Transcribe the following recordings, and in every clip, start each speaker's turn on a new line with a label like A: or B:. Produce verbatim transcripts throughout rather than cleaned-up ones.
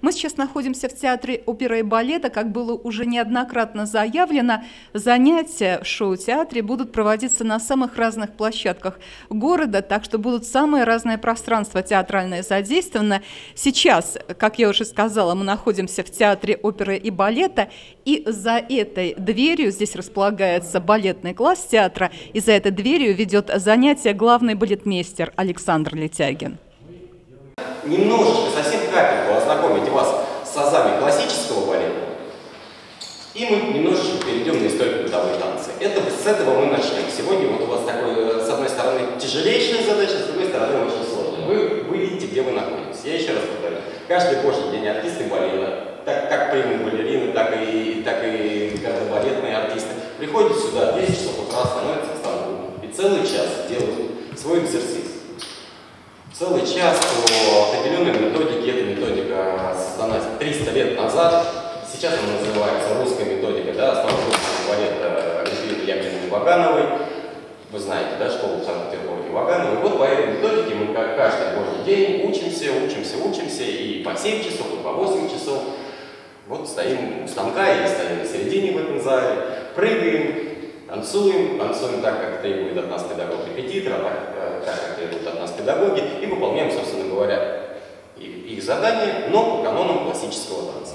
A: Мы сейчас находимся в Театре оперы и балета. Как было уже неоднократно заявлено, занятия в шоу-театре будут проводиться на самых разных площадках города, так что будут самые разные пространства театральные задействованы. Сейчас, как я уже сказала, мы находимся в Театре оперы и балета, и за этой дверью, здесь располагается балетный класс театра, и за этой дверью ведет занятие главный балетмейстер Александр Летягин.
B: Немножечко, совсем капельку ознакомить вас с азами классического балета, и мы немножечко перейдем на историко-бытовые танцы. Это, с этого мы начнем. Сегодня вот у вас такой, с одной стороны, тяжелейшая задача, с другой стороны, очень сложная. Вы, вы видите, где вы находитесь. Я еще раз повторю. Каждый божий день артисты балета, так как прямые балерины, так и, так и кардебалетные артисты, приходят сюда, в десять часов утра становятся к станку и целый час делают свой экзерсис. Целый час по определенной методике. Эта методика создана триста лет назад. Сейчас она называется русская методика, да, основной балет Альбины Яковлевны Вагановой. Вы знаете, да, школу в Санкт-Петербурге Вагановой. Вот по этой методике мы каждый божий день учимся, учимся, учимся, и по семь часов, и по восемь часов. Вот стоим у станка или стоим на середине в этом зале, прыгаем, танцуем, танцуем так, как требует от нас педагог-репетитор, а так, так, как требуют от нас педагоги, и выполняем, собственно говоря, их, их задания, но по канонам классического танца.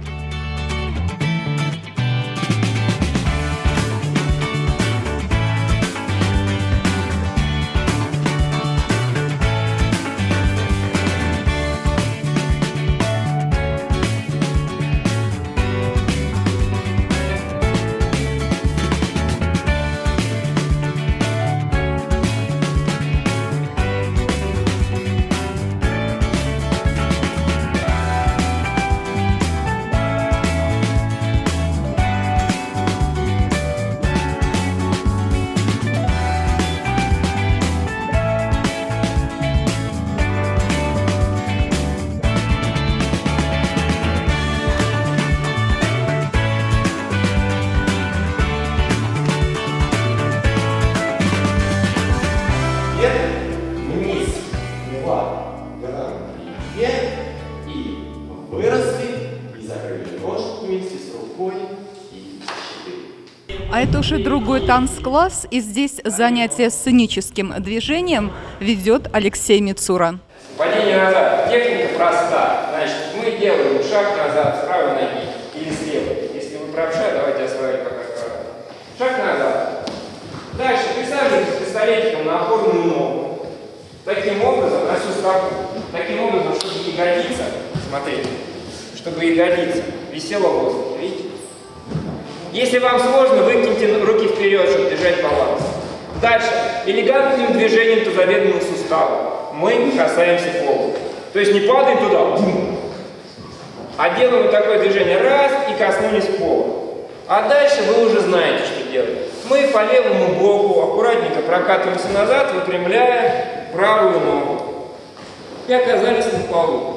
B: И выросли, и закрыли ножку вместе с рукой, и щиты.
A: А это уже другой танц-класс, и здесь занятие сценическим движением ведет Алексей Мицура.
C: Падение назад. Техника проста. Значит, мы делаем шаг назад с правой ноги или с левой. Если вы правша, давайте освоим пока правой. Шаг назад. Дальше присаживаемся с пистолетиком на опорную ногу. Таким образом, на всю стопу. Таким образом, чтобы ягодица, смотрите, чтобы ягодица висела в воздухе, видите? Если вам сложно, вытяните руки вперед, чтобы держать баланс. Дальше, элегантным движением тазобедренного сустава мы касаемся пола. То есть не падаем туда, а делаем вот такое движение, раз, и коснулись пола. А дальше вы уже знаете, что делать. Мы по левому боку аккуратненько прокатываемся назад, выпрямляя правую ногу. И оказались на полу.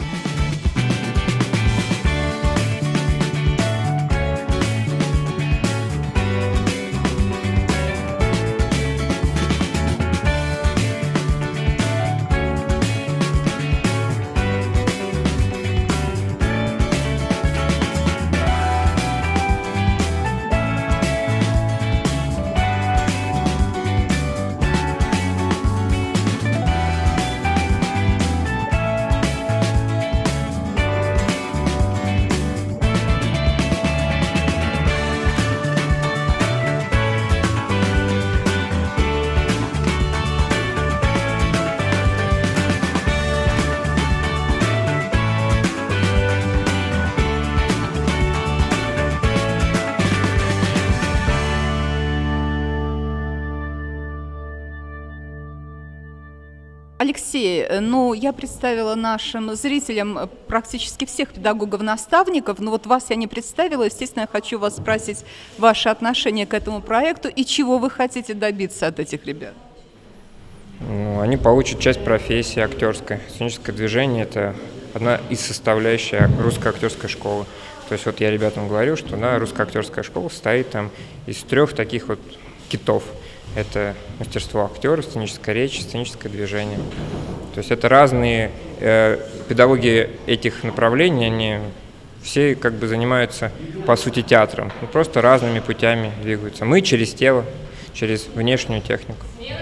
A: Алексей, ну, я представила нашим зрителям практически всех педагогов-наставников, но вот вас я не представила. Естественно, я хочу вас спросить ваше отношение к этому проекту и чего вы хотите добиться от этих ребят.
D: Ну, они получат часть профессии актерской. Сценическое движение – это одна из составляющих русской актерской школы. То есть вот я ребятам говорю, что да, русская актерская школа состоит там из трех таких вот китов. Это мастерство актера, сценическая речь, сценическое движение. То есть это разные э, педагоги этих направлений, они все как бы занимаются, по сути, театром, ну, просто разными путями двигаются. Мы через тело, через внешнюю технику.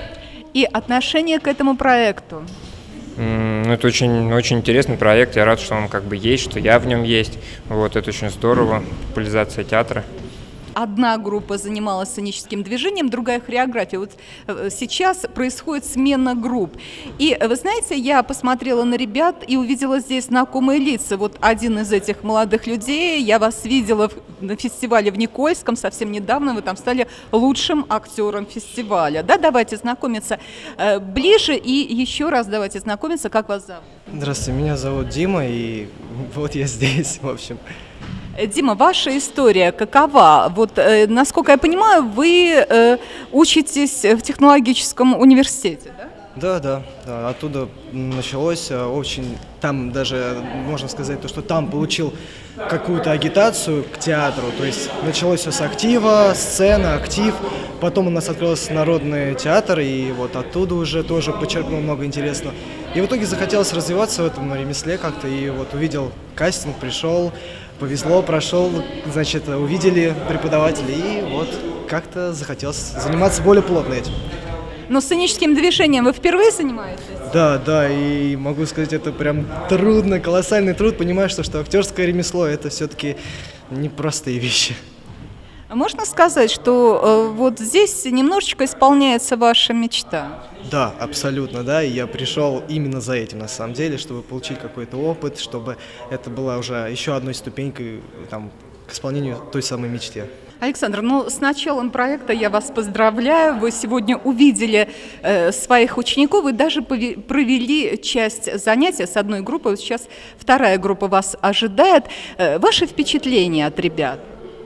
A: И отношение к этому проекту?
D: Ну, это очень, очень интересный проект, я рад, что он как бы есть, что я в нем есть. Вот, это очень здорово, популяризация театра.
A: Одна группа занималась сценическим движением, другая хореографией. Вот сейчас происходит смена групп. И вы знаете, я посмотрела на ребят и увидела здесь знакомые лица. Вот один из этих молодых людей, я вас видела на фестивале в Никольском совсем недавно, вы там стали лучшим актером фестиваля. Да, давайте знакомиться ближе и еще раз давайте знакомиться, как вас зовут.
E: Здравствуйте, меня зовут Дима, и вот я здесь, в общем.
A: Дима, ваша история какова? Вот, э, насколько я понимаю, вы э, учитесь в технологическом университете, да?
E: Да, да, да, оттуда началось очень, там даже можно сказать, то, что там получил какую-то агитацию к театру, то есть началось все с актива, сцена, актив, потом у нас открылся народный театр, и вот оттуда уже тоже подчеркнул много интересного. И в итоге захотелось развиваться в этом ремесле как-то, и вот увидел кастинг, пришел, повезло, прошел, значит, увидели преподавателей, и вот как-то захотелось заниматься более плотно этим.
A: Но сценическим движением вы впервые занимаетесь?
E: Да, да, и могу сказать, это прям трудно, колоссальный труд, понимаешь, что, что актерское ремесло – это все-таки непростые вещи.
A: Можно сказать, что э, вот здесь немножечко исполняется ваша мечта?
E: Да, абсолютно, да, и я пришел именно за этим, на самом деле, чтобы получить какой-то опыт, чтобы это была уже еще одной ступенькой там, к исполнению той самой мечте.
A: Александр, ну с началом проекта я вас поздравляю. Вы сегодня увидели э, своих учеников, вы даже провели часть занятия с одной группой, вот сейчас вторая группа вас ожидает. Э, ваши впечатления от ребят?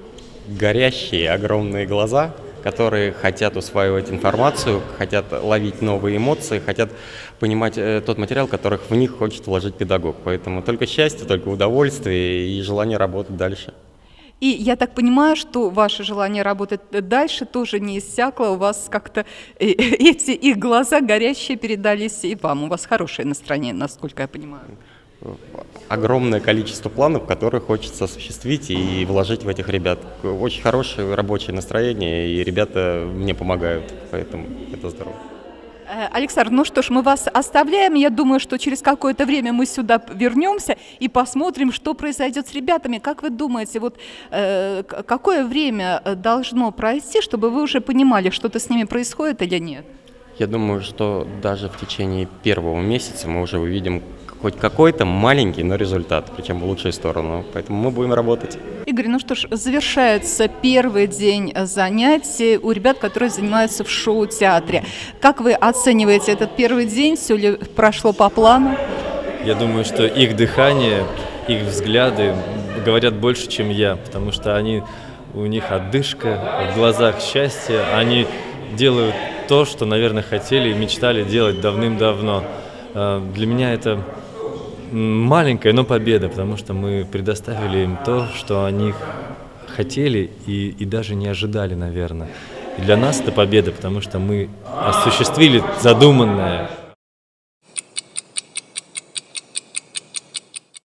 B: Горящие, огромные глаза, которые хотят усваивать информацию, хотят ловить новые эмоции, хотят понимать э, тот материал, который в них хочет вложить педагог. Поэтому только счастье, только удовольствие и желание работать дальше.
A: И я так понимаю, что ваше желание работать дальше тоже не иссякло, у вас как-то эти их глаза горящие передались и вам, у вас хорошее настроение, насколько я понимаю.
B: Огромное количество планов, которые хочется осуществить и вложить в этих ребят. Очень хорошее рабочее настроение, и ребята мне помогают, поэтому это здорово.
A: Александр, ну что ж, мы вас оставляем. Я думаю, что через какое-то время мы сюда вернемся и посмотрим, что произойдет с ребятами. Как вы думаете, вот э, какое время должно пройти, чтобы вы уже понимали, что-то с ними происходит или нет?
B: Я думаю, что даже в течение первого месяца мы уже увидим хоть какой-то маленький, но результат, причем в лучшую сторону. Поэтому мы будем работать.
A: Игорь, ну что ж, завершается первый день занятий у ребят, которые занимаются в шоу-театре. Как вы оцениваете этот первый день? Все ли прошло по плану?
F: Я думаю, что их дыхание, их взгляды говорят больше, чем я, потому что они, у них отдышка, в глазах счастье, они делают то, что, наверное, хотели и мечтали делать давным-давно. Для меня это маленькая, но победа, потому что мы предоставили им то, что они хотели и, и даже не ожидали, наверное. И для нас это победа, потому что мы осуществили задуманное.